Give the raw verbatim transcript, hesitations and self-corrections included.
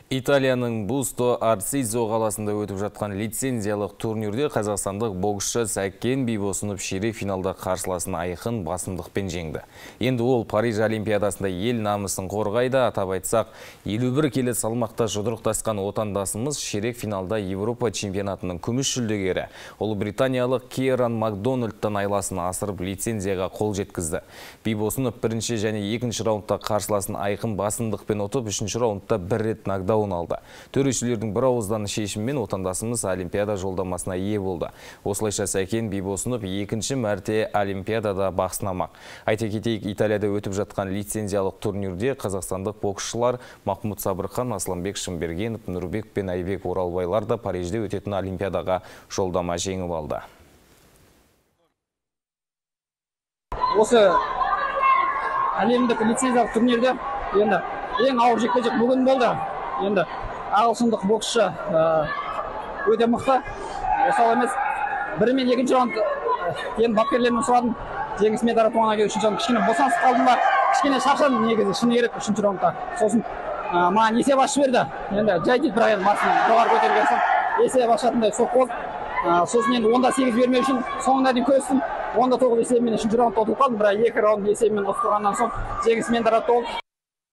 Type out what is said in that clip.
Италияның Бусто Арцизо қаласында өтіп жатқан лицензиялық турнирде қазақстандық боксшы Сәкен Бибосынов ширек финалда қарсыласын айқын басымдықпен жеңді. Енді ол Париж Олимпиадасында ел намысын қорғайды. Атап айтсақ, елу бір келі салмақта жұдырықтасқан отандасымыз ширек финалда Европа чемпионатының күміс жүлдегері Ұлыбританиялық Кейран Макдональдтан айласын асырып лицензияға қол жеткізді. Бибосынов бірінші және екінші раундта қарсыласын айқын басымдықпен ұтып, үшінші раундта бір рет нокдаун алды. Төрешілердің бір ауыздан шешіммен отандасымыз Олимпиада жолдамасына ие болды. Осылайша Сәкен Бибосынов екінші мәрте Олимпиадада бақ сынамақ. Айта кетейік, Италияда өтіп жатқан лицензиялық турнирде қазақстандық боксшылар Махмуд Сабырхан, Асланбек Шымбергенов, Нұрбек пен Айбек Оралбайлар да Парижде өтетін Олимпиадаға жолдама жеңіп алды. Осы әлемдік лицензиялық турнирде енді ең ауыр жекпе-жек бүгін болды. Енді ағылшындық боксшы өте мықты. Осал емес. Бірі мен екінші раунд енді бапкерлерімнен сұрадым. Жеңісімен таратуға келіп үшінші раунд кішкене босансыз қалдым ба? Кішкене шаршадым негізі, шыны керек үшінші раундта. Сосын маған есеп ашып берді. Енді жай дейді, бірақ енді басын жоғары көтерген соң есеп ашатындай соққы болды. Сосын енді онда сегіз бермеу үшін соңына дейін күрестім. онда тоғыз есебімен үшінші раундта ұтылып қалдым, бірақ екі раунд есебімен ұтып тұрғаннан соң жеңісімен таратты болды.